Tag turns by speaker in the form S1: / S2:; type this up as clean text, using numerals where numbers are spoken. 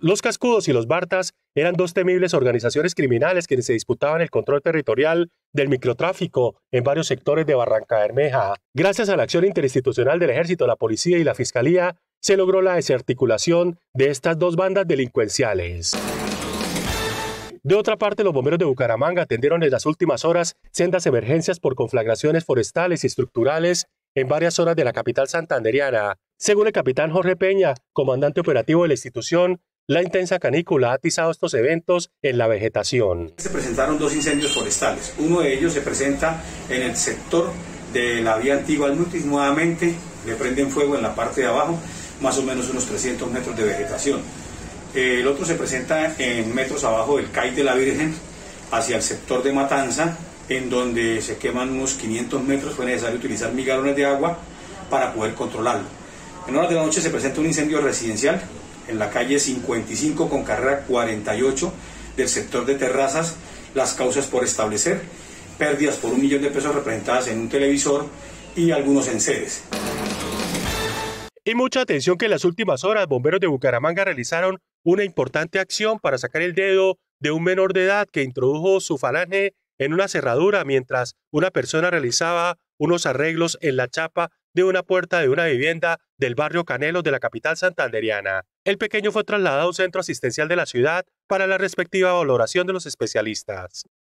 S1: Los Cascudos y los Bartas eran dos temibles organizaciones criminales quienes se disputaban el control territorial del microtráfico en varios sectores de Barrancabermeja. Gracias a la acción interinstitucional del Ejército, la Policía y la Fiscalía, se logró la desarticulación de estas dos bandas delincuenciales. De otra parte, los bomberos de Bucaramanga atendieron en las últimas horas sendas emergencias por conflagraciones forestales y estructurales en varias zonas de la capital santandereana. Según el capitán Jorge Peña, comandante operativo de la institución, la intensa canícula ha atizado estos eventos en la vegetación.
S2: Se presentaron dos incendios forestales. Uno de ellos se presenta en el sector de la vía antigua al Mutis. Nuevamente le prenden fuego en la parte de abajo, más o menos unos 300 metros de vegetación. El otro se presenta en metros abajo del CAI de la Virgen, hacia el sector de Matanza, en donde se queman unos 500 metros. Fue necesario utilizar 1000 galones de agua para poder controlarlo. En horas de la noche se presenta un incendio residencial en la calle 55 con carrera 48 del sector de Terrazas. Las causas por establecer: pérdidas por 1 millón de pesos representadas en un televisor y algunos enseres.
S1: Y mucha atención que en las últimas horas bomberos de Bucaramanga realizaron una importante acción para sacar el dedo de un menor de edad que introdujo su falange en una cerradura mientras una persona realizaba unos arreglos en la chapa de una puerta de una vivienda del barrio Canelos de la capital santandereana. El pequeño fue trasladado a un centro asistencial de la ciudad para la respectiva valoración de los especialistas.